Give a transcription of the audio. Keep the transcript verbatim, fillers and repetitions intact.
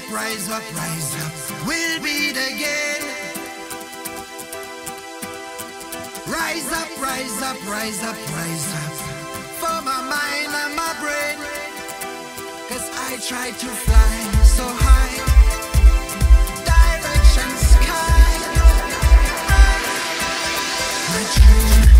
up, rise up, rise up. We'll beat again. Rise up, rise up, rise up, rise up. For my mind and my brain. Cause I try to fly so high. Direction sky. My dream